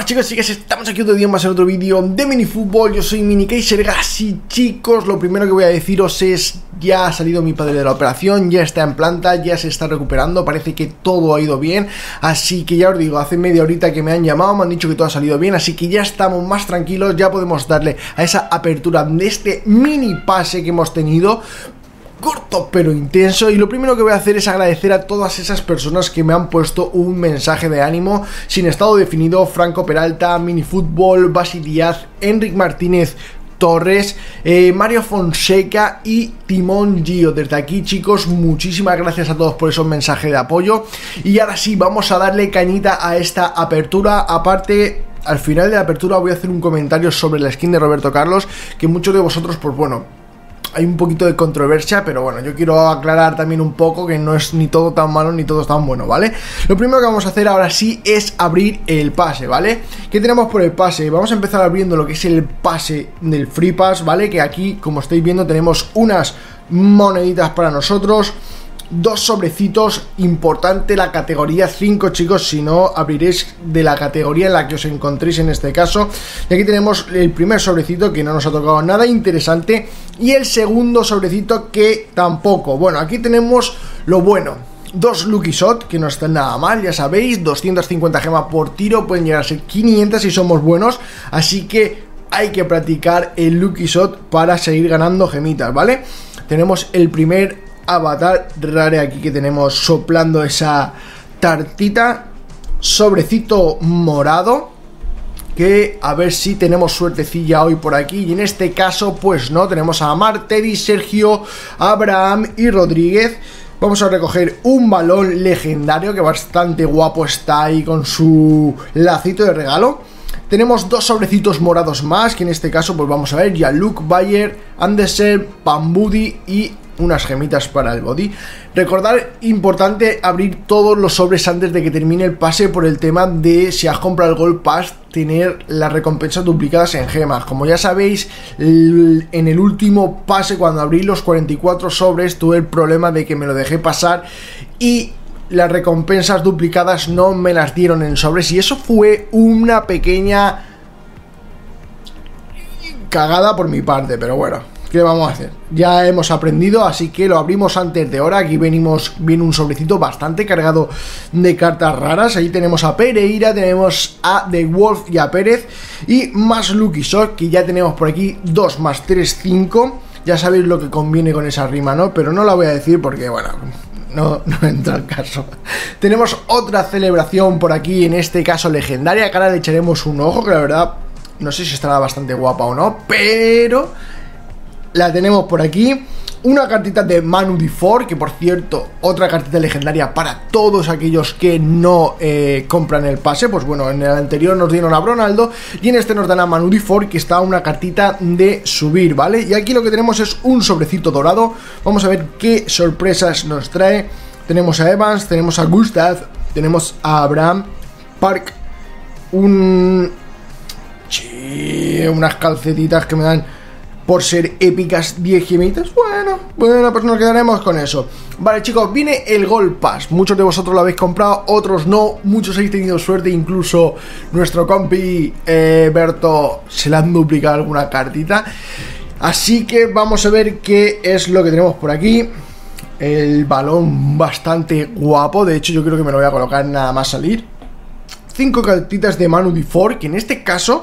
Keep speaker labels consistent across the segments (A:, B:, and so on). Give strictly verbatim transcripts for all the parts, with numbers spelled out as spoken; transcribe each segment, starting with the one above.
A: chicos, chicas, estamos aquí otro día más en otro vídeo de minifútbol. Yo soy MiniKaiserGas y chicos, lo primero que voy a deciros es: ya ha salido mi padre de la operación, ya está en planta, ya se está recuperando, parece que todo ha ido bien. Así que ya os digo, hace media horita que me han llamado, me han dicho que todo ha salido bien, así que ya estamos más tranquilos, ya podemos darle a esa apertura de este mini pase que hemos tenido. Corto pero intenso, y lo primero que voy a hacer es agradecer a todas esas personas que me han puesto un mensaje de ánimo. Sin estado definido, Franco Peralta, Minifútbol, Basi Díaz, Enric Martínez Torres, eh, Mario Fonseca y Timón Gio. Desde aquí, chicos, muchísimas gracias a todos por esos mensajes de apoyo. Y ahora sí, vamos a darle cañita a esta apertura. Aparte, al final de la apertura voy a hacer un comentario sobre la skin de Roberto Carlos, que muchos de vosotros, pues bueno, hay un poquito de controversia, pero bueno, yo quiero aclarar también un poco que no es ni todo tan malo ni todo tan bueno, ¿vale? Lo primero que vamos a hacer ahora sí es abrir el pase, ¿vale? ¿Qué tenemos por el pase? Vamos a empezar abriendo lo que es el pase del Free Pass, ¿vale? Que aquí, como estáis viendo, tenemos unas moneditas para nosotros, dos sobrecitos, importante la categoría cinco, chicos, si no abriréis de la categoría en la que os encontréis en este caso. Y aquí tenemos el primer sobrecito, que no nos ha tocado nada interesante, y el segundo sobrecito, que tampoco. Bueno, aquí tenemos lo bueno: dos Lucky Shot, que no están nada mal, ya sabéis, doscientas cincuenta gemas por tiro, pueden llegar a ser quinientas si somos buenos, así que hay que practicar el Lucky Shot para seguir ganando gemitas, ¿vale? Tenemos el primer avatar rare aquí que tenemos soplando esa tartita, sobrecito morado, que a ver si tenemos suertecilla hoy por aquí. Y en este caso pues no, tenemos a Amar, Teddy, Sergio, Abraham y Rodríguez. Vamos a recoger un balón legendario que bastante guapo está ahí con su lacito de regalo. Tenemos dos sobrecitos morados más, que en este caso pues vamos a ver ya Luke, Bayer, Andersen, Pambudi y unas gemitas para el body. Recordar, importante, abrir todos los sobres antes de que termine el pase, por el tema de, si has comprado el Gold Pass, tener las recompensas duplicadas en gemas. Como ya sabéis, en el último pase, cuando abrí los cuarenta y cuatro sobres, tuve el problema de que me lo dejé pasar y las recompensas duplicadas no me las dieron en sobres, y eso fue una pequeña cagada por mi parte, pero bueno, ¿qué vamos a hacer? Ya hemos aprendido, así que lo abrimos antes de hora. Aquí venimos, viene un sobrecito bastante cargado de cartas raras. Ahí tenemos a Pereira, tenemos a The Wolf y a Pérez, y más Lucky Shot, que ya tenemos por aquí dos más tres, cinco. Ya sabéis lo que conviene con esa rima, ¿no? Pero no la voy a decir porque, bueno, no, no entra al caso. Tenemos otra celebración por aquí, en este caso legendaria, que ahora le echaremos un ojo, que la verdad no sé si estará bastante guapa o no, pero la tenemos por aquí. Una cartita de Manu Difor, que por cierto, otra cartita legendaria para todos aquellos que no eh, compran el pase. Pues bueno, en el anterior nos dieron a Ronaldo y en este nos dan a Manu Difor, que está una cartita de subir, ¿vale? Y aquí lo que tenemos es un sobrecito dorado. Vamos a ver qué sorpresas nos trae. Tenemos a Evans, tenemos a Gustav, tenemos a Abraham, Park, un... Sí, unas calcetitas que me dan por ser épicas, diez gemitas. Bueno, bueno, pues nos quedaremos con eso. Vale, chicos, viene el Gold Pass. Muchos de vosotros lo habéis comprado, otros no. Muchos habéis tenido suerte, incluso nuestro compi eh, Berto se le han duplicado alguna cartita. Así que vamos a ver qué es lo que tenemos por aquí. El balón bastante guapo. De hecho, yo creo que me lo voy a colocar nada más salir. Cinco cartitas de Manu Difor, que en este caso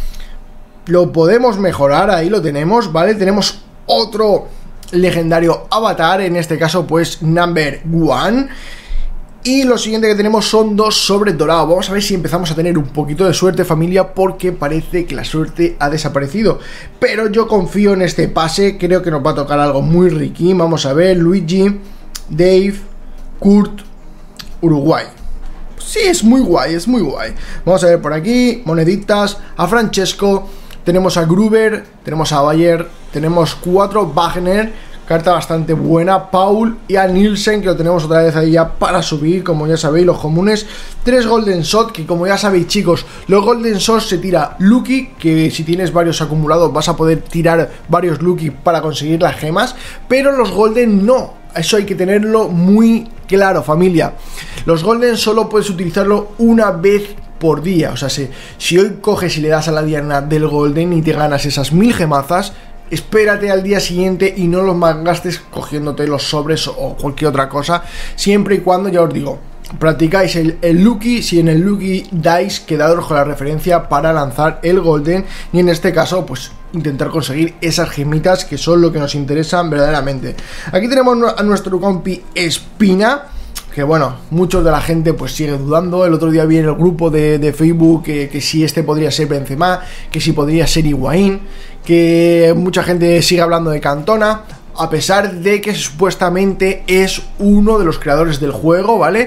A: lo podemos mejorar. Ahí lo tenemos, ¿vale? Tenemos otro legendario avatar, en este caso pues number one. Y lo siguiente que tenemos son dos sobres dorados. Vamos a ver si empezamos a tener un poquito de suerte, familia, porque parece que la suerte ha desaparecido. Pero yo confío en este pase, creo que nos va a tocar algo muy riquín. Vamos a ver, Luigi, Dave, Kurt, Uruguay. Sí, es muy guay, es muy guay. Vamos a ver por aquí, moneditas, a Francesco, tenemos a Gruber, tenemos a Bayer, tenemos cuatro Wagner, carta bastante buena, Paul, y a Nielsen, que lo tenemos otra vez ahí ya para subir, como ya sabéis, los comunes. Tres Golden Shot, que como ya sabéis, chicos, los Golden Shot se tira Lucky, que si tienes varios acumulados vas a poder tirar varios Lucky para conseguir las gemas, pero los Golden no. Eso hay que tenerlo muy claro, familia. Los Golden solo puedes utilizarlo una vez por día. O sea, si, si hoy coges y le das a la diana del Golden y te ganas esas mil gemazas, espérate al día siguiente y no los malgastes cogiéndote los sobres o cualquier otra cosa, siempre y cuando, ya os digo, practicáis el, el Lucky, si en el Lucky dais, quedaros con la referencia para lanzar el Golden, y en este caso pues intentar conseguir esas gemitas que son lo que nos interesan verdaderamente. Aquí tenemos a nuestro compi Espina, que bueno, muchos de la gente pues sigue dudando. El otro día vi en el grupo de, de Facebook que, que si este podría ser Benzema, que si podría ser Higuaín, que mucha gente sigue hablando de Cantona, a pesar de que supuestamente es uno de los creadores del juego, ¿vale?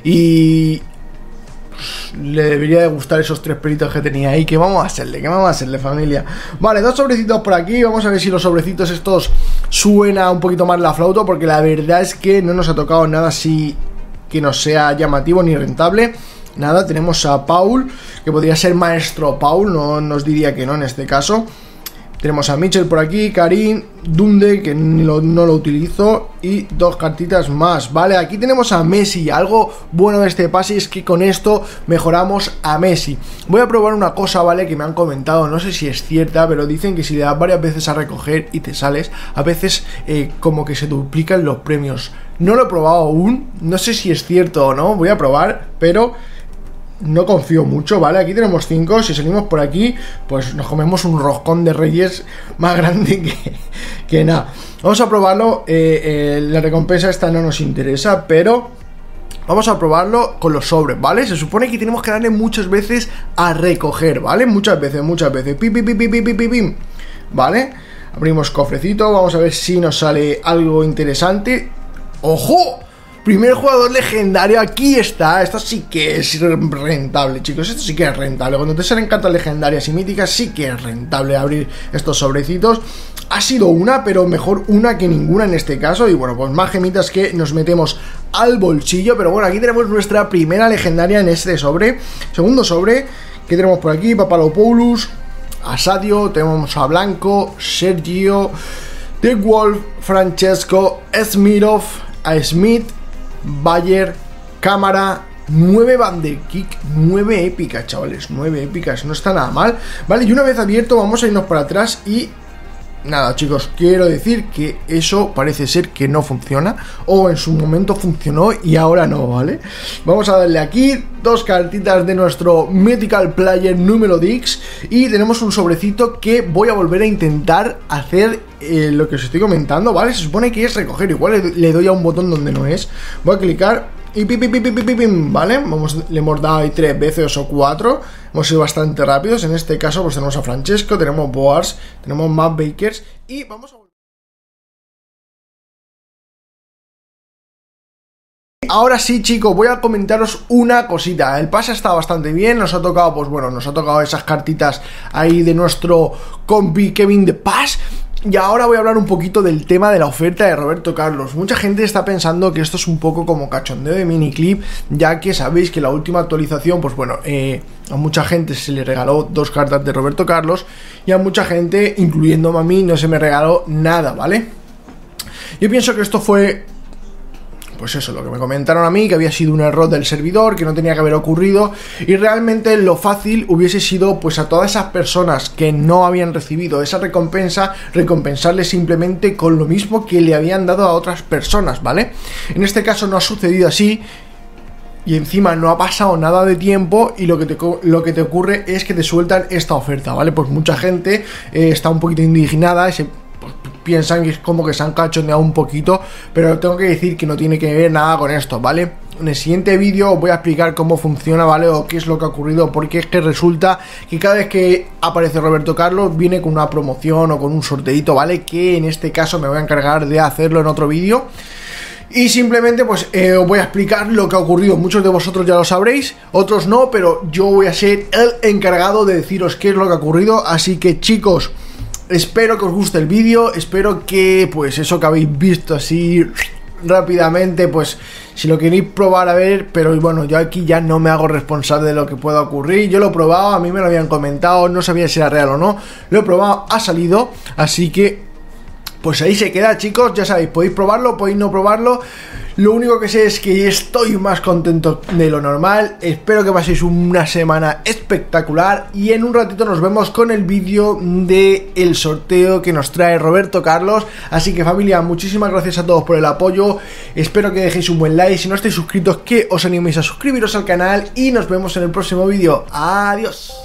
A: Y pues, le debería de gustar esos tres pelitos que tenía ahí. ¿Qué vamos a hacerle? ¿Qué vamos a hacerle, familia? Vale, dos sobrecitos por aquí. Vamos a ver si los sobrecitos estos suena un poquito más la flauta, porque la verdad es que no nos ha tocado nada así que no sea llamativo ni rentable. Nada, tenemos a Paul, que podría ser Maestro Paul, no nos diría que no en este caso. Tenemos a Mitchell por aquí, Karim, Dunde, que lo, no lo utilizo, y dos cartitas más, ¿vale? Aquí tenemos a Messi. Algo bueno de este pase es que con esto mejoramos a Messi. Voy a probar una cosa, ¿vale? Que me han comentado, no sé si es cierta, pero dicen que si le das varias veces a recoger y te sales, a veces eh, como que se duplican los premios. No lo he probado aún, no sé si es cierto o no, voy a probar, pero no confío mucho, ¿vale? Aquí tenemos cinco. Si salimos por aquí, pues nos comemos un roscón de reyes más grande que, que nada. Vamos a probarlo. eh, eh, La recompensa esta no nos interesa, pero vamos a probarlo con los sobres, ¿vale? Se supone que tenemos que darle muchas veces a recoger, ¿vale? Muchas veces, muchas veces. Pim, pim, pim, pim, pim, pim, pim. ¿Vale? Abrimos cofrecito. Vamos a ver si nos sale algo interesante. ¡Ojo! Primer jugador legendario, aquí está. Esto sí que es rentable, chicos. Esto sí que es rentable. Cuando te salen cartas legendarias y míticas, sí que es rentable abrir estos sobrecitos. Ha sido una, pero mejor una que ninguna en este caso. Y bueno, pues más gemitas que nos metemos al bolsillo. Pero bueno, aquí tenemos nuestra primera legendaria en este sobre. Segundo sobre, que tenemos por aquí: Papadopoulos, Asadio, tenemos a Blanco, Sergio, The Wolf, Francesco, Smirov, a Smith, Bayer, Cámara, nueve Van der Kick, nueve épicas, chavales, nueve épicas, no está nada mal, ¿vale? Y una vez abierto vamos a irnos para atrás y nada, chicos, quiero decir que eso parece ser que no funciona, o en su momento funcionó y ahora no, ¿vale? Vamos a darle aquí dos cartitas de nuestro Mythical Player número Dix y tenemos un sobrecito que voy a volver a intentar hacer eh, lo que os estoy comentando, ¿vale? Se supone que es recoger, igual le, le doy a un botón donde no es, voy a clicar y pim, pim, pim, pim, pim, pim, ¿vale? Vamos, le hemos dado ahí tres veces o cuatro. Hemos sido bastante rápidos. En este caso pues tenemos a Francesco, tenemos Boars, tenemos Matt Bakers y vamos a... Ahora sí, chicos, voy a comentaros una cosita. El pase está bastante bien, nos ha tocado, pues bueno, nos ha tocado esas cartitas ahí de nuestro compi Kevin de Paz. Y ahora voy a hablar un poquito del tema de la oferta de Roberto Carlos. Mucha gente está pensando que esto es un poco como cachondeo de miniclip, ya que sabéis que la última actualización, pues bueno, eh, a mucha gente se le regaló dos cartas de Roberto Carlos y a mucha gente, incluyéndome a mí, no se me regaló nada, ¿vale? Yo pienso que esto fue... pues eso, lo que me comentaron a mí, que había sido un error del servidor, que no tenía que haber ocurrido, y realmente lo fácil hubiese sido, pues a todas esas personas que no habían recibido esa recompensa, recompensarles simplemente con lo mismo que le habían dado a otras personas, ¿vale? En este caso no ha sucedido así, y encima no ha pasado nada de tiempo, y lo que te, lo que te ocurre es que te sueltan esta oferta, ¿vale? Pues mucha gente eh, está un poquito indignada, y se... pues, piensan que es como que se han cachondeado un poquito, pero tengo que decir que no tiene que ver nada con esto, ¿vale? En el siguiente vídeo os voy a explicar cómo funciona, ¿vale? O qué es lo que ha ocurrido, porque es que resulta que cada vez que aparece Roberto Carlos viene con una promoción o con un sorteito, ¿vale? Que en este caso me voy a encargar de hacerlo en otro vídeo. Y simplemente pues eh, os voy a explicar lo que ha ocurrido. Muchos de vosotros ya lo sabréis, otros no, pero yo voy a ser el encargado de deciros qué es lo que ha ocurrido. Así que, chicos, espero que os guste el vídeo, espero que pues eso que habéis visto así rápidamente, pues si lo queréis probar a ver, pero bueno, yo aquí ya no me hago responsable de lo que pueda ocurrir. Yo lo he probado, a mí me lo habían comentado, no sabía si era real o no, lo he probado, ha salido, así que pues ahí se queda, chicos, ya sabéis, podéis probarlo, podéis no probarlo. Lo único que sé es que estoy más contento de lo normal. Espero que paséis una semana espectacular y en un ratito nos vemos con el vídeo del sorteo que nos trae Roberto Carlos. Así que, familia, muchísimas gracias a todos por el apoyo. Espero que dejéis un buen like. Si no estáis suscritos, que os animéis a suscribiros al canal y nos vemos en el próximo vídeo. Adiós.